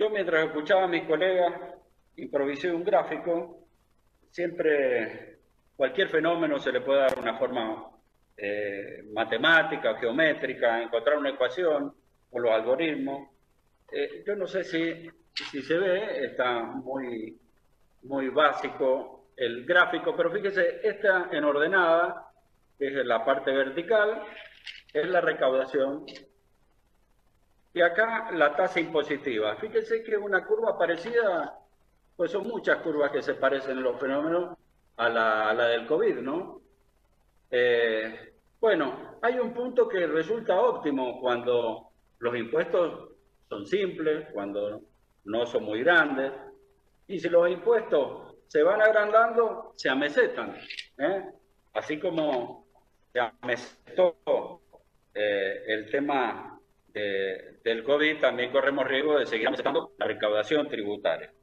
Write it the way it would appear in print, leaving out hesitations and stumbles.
Yo mientras escuchaba a mis colegas, improvisé un gráfico. Siempre, cualquier fenómeno se le puede dar una forma matemática, geométrica, encontrar una ecuación o los algoritmos. Yo no sé si se ve, está muy básico el gráfico, pero fíjese, esta en ordenada, que es la parte vertical, es la recaudación. Y acá la tasa impositiva. Fíjense que una curva parecida, pues son muchas curvas que se parecen en los fenómenos a la del COVID, ¿no? Bueno, hay un punto que resulta óptimo cuando los impuestos son simples, cuando no son muy grandes, y si los impuestos se van agrandando, se amesetan, ¿eh? Así como se amesetó el tema del COVID, también corremos riesgo de seguir amesetando la recaudación tributaria.